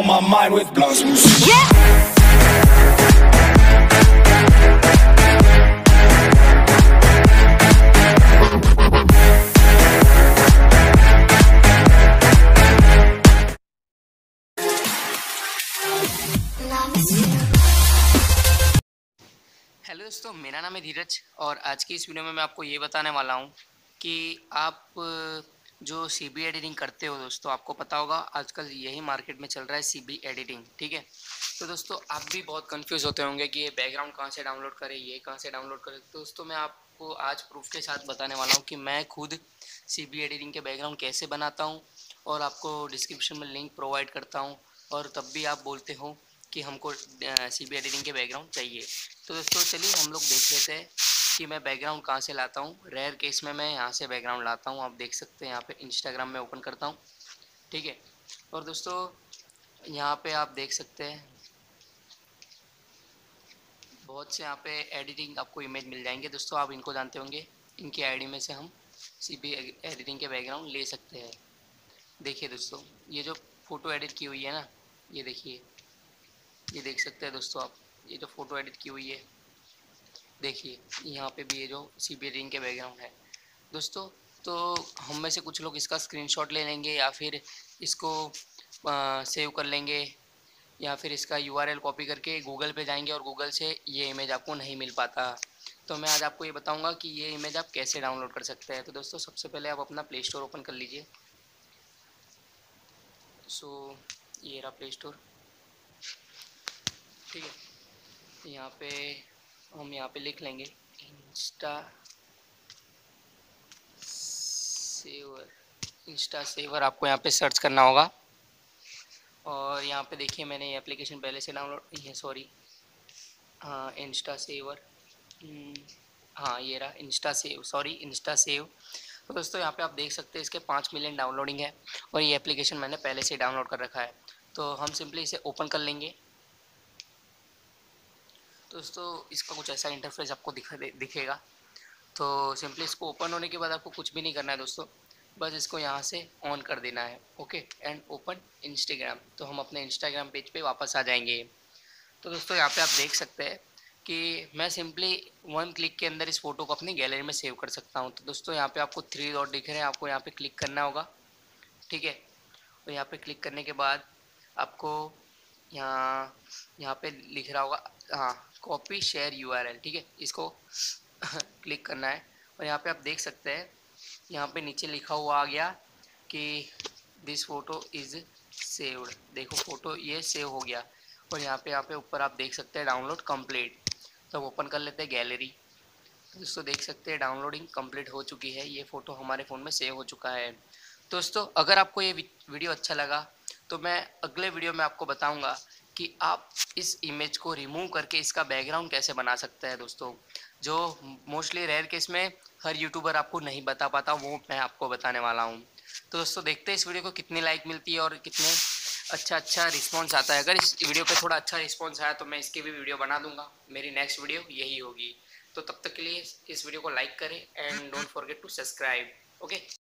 on my mind with blossoms. Hello दोस्तों, मेरा नाम है धीरज और आज की इस वीडियो में मैं आपको ये बताने वाला हूँ कि आप जो सीबी एडिटिंग करते हो दोस्तों, आपको पता होगा आजकल यही मार्केट में चल रहा है सीबी एडिटिंग। ठीक है, तो दोस्तों आप भी बहुत कंफ्यूज होते होंगे कि ये बैकग्राउंड कहाँ से डाउनलोड करें, ये कहाँ से डाउनलोड करें। तो दोस्तों मैं आपको आज प्रूफ के साथ बताने वाला हूँ कि मैं खुद सीबी एडिटिंग के बैकग्राउंड कैसे बनाता हूँ और आपको डिस्क्रिप्शन में लिंक प्रोवाइड करता हूँ, और तब भी आप बोलते हो कि हमको सीबी एडिटिंग के बैकग्राउंड चाहिए। तो दोस्तों चलिए हम लोग देख लेते हैं कि मैं बैकग्राउंड कहाँ से लाता हूँ। रेयर केस में मैं यहाँ से बैकग्राउंड लाता हूँ। आप देख सकते हैं यहाँ पे इंस्टाग्राम में ओपन करता हूँ। ठीक है, और दोस्तों यहाँ पे आप देख सकते हैं बहुत से यहाँ पे एडिटिंग आपको इमेज मिल जाएंगे। दोस्तों आप इनको जानते होंगे, इनकी आईडी में से हम सीबी एडिटिंग के बैकग्राउंड ले सकते हैं। देखिए दोस्तों, ये जो फ़ोटो एडिट की हुई है ना, ये देखिए, ये देख सकते हैं दोस्तों आप, ये जो फ़ोटो एडिट की हुई है, देखिए यहाँ पे भी ये जो सीबी एडिटिंग के बैकग्राउंड है दोस्तों। तो हम में से कुछ लोग इसका स्क्रीनशॉट ले लेंगे या फिर इसको सेव कर लेंगे, या फिर इसका यूआरएल कॉपी करके गूगल पे जाएंगे और गूगल से ये इमेज आपको नहीं मिल पाता। तो मैं आज आपको ये बताऊंगा कि ये इमेज आप कैसे डाउनलोड कर सकते हैं। तो दोस्तों सबसे पहले आप अपना प्ले स्टोर ओपन कर लीजिए। सो ये रहा प्ले स्टोर। ठीक है, यहाँ पे हम यहाँ पे लिख लेंगे इंस्टा सेवर आपको यहाँ पे सर्च करना होगा। और यहाँ पे देखिए मैंने ये एप्लीकेशन पहले से डाउनलोड, ये सॉरी, हाँ इंस्टा सेवर, हाँ ये रहा insta save, sorry insta save. तो दोस्तों यहाँ पे आप देख सकते हैं इसके 5 मिलियन डाउनलोडिंग है और ये एप्लीकेशन मैंने पहले से डाउनलोड कर रखा है। तो हम सिंपली इसे ओपन कर लेंगे। दोस्तों इसका कुछ ऐसा इंटरफेस आपको दिखेगा। तो सिंपली इसको ओपन होने के बाद आपको कुछ भी नहीं करना है दोस्तों, बस इसको यहाँ से ऑन कर देना है। Okay, and open Instagram. तो हम अपने इंस्टाग्राम पेज पे वापस आ जाएंगे। तो दोस्तों यहाँ पे आप देख सकते हैं कि मैं सिंपली 1 क्लिक के अंदर इस फ़ोटो को अपनी गैलरी में सेव कर सकता हूँ। तो दोस्तों यहाँ पे आपको 3 डॉट दिख रहे हैं, आपको यहाँ पे क्लिक करना होगा। ठीक है, और यहाँ पे क्लिक करने के बाद आपको यहाँ यहाँ पे लिख रहा होगा, हाँ, कॉपी शेयर यूआरएल। ठीक है, इसको क्लिक करना है और यहाँ पे आप देख सकते हैं यहाँ पे नीचे लिखा हुआ आ गया कि दिस फोटो इज़ सेव्ड। देखो फ़ोटो ये सेव हो गया और यहाँ पे ऊपर आप देख सकते हैं डाउनलोड कंप्लीट। तो हम ओपन कर लेते हैं गैलरी। दोस्तों देख सकते हैं डाउनलोडिंग कंप्लीट हो चुकी है, ये फ़ोटो हमारे फ़ोन में सेव हो चुका है। दोस्तों अगर आपको ये वीडियो अच्छा लगा तो मैं अगले वीडियो में आपको बताऊंगा कि आप इस इमेज को रिमूव करके इसका बैकग्राउंड कैसे बना सकते हैं दोस्तों, जो मोस्टली रेयर केस में हर यूट्यूबर आपको नहीं बता पाता, वो मैं आपको बताने वाला हूँ। तो दोस्तों देखते हैं इस वीडियो को कितनी लाइक मिलती है और कितने अच्छा रिस्पॉन्स आता है। अगर इस वीडियो पे थोड़ा अच्छा रिस्पॉन्स आया तो मैं इसकी भी वीडियो बना दूंगा। मेरी नेक्स्ट वीडियो यही होगी। तो तब तक के लिए इस वीडियो को लाइक करें and don't forget to subscribe. Okay.